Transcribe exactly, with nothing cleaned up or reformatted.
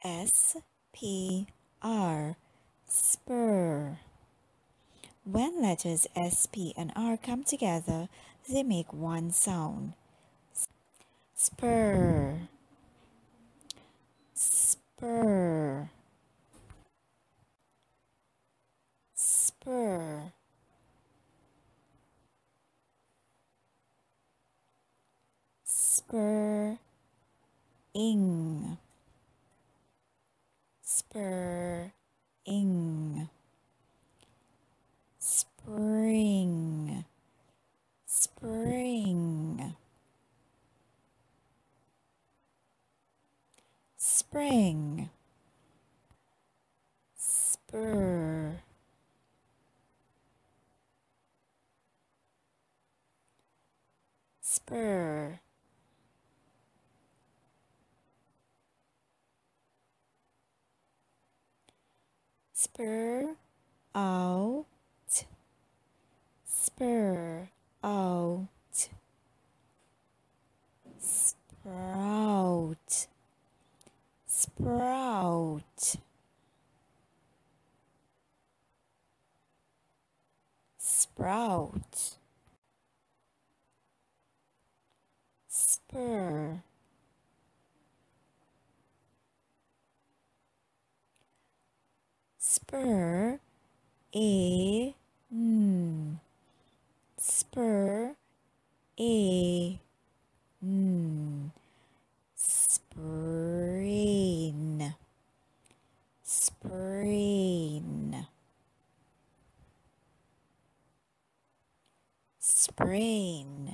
S P R, spur. When letters S, P, and R come together, they make one sound. Spur, spur, spur, spur, ing, spur, ing, spring, spring, spring, spur, spur, spur, out, spur, out, sprout, sprout, sprout, spur, spur, a, n, spur, a, n, sprain, sprain, sprain,